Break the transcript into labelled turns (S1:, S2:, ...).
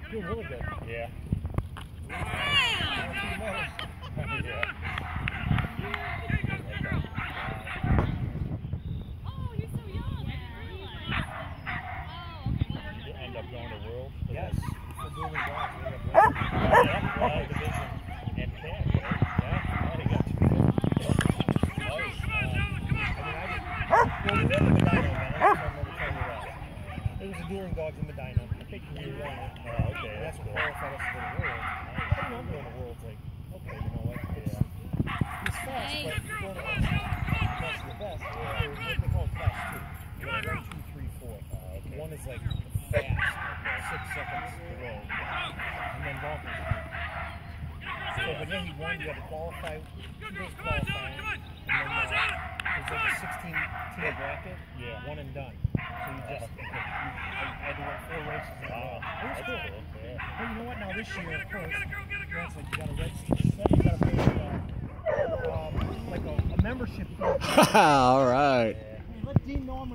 S1: Doing really good.
S2: Yeah.
S3: Oh, you're so young. I didn't realize. Oh, okay.
S2: You end up going to World?
S1: Yes. For doing well.
S2: Yeah, division and camp, right? Yeah. You got 250. Nice.
S1: Well, we were in Medina, man. I remember telling you that. It was a dueling dogs in Medina. I think we won it.
S2: Oh, okay.
S1: And that's what
S2: cool.
S1: qualified us to go to World. I don't know, I'm going to World's like, okay, you know what? He's fast, but you're going to the best of the best. They call it class 2. You got 1, 2, 3, 4.
S2: Okay.
S1: One is like fast, 6 seconds to go. And then Donkers. So, but then he won, you had to qualify, 2 days qualifying. And then it was like a 16-team bracket, one and done. So you just, I had to win 4 races in a row. It was cool.
S2: Yeah.
S1: But you know what, now this year, of course, that's like you got to register, you got to pay like a membership fee.
S4: All right.
S1: Let Dean know I'm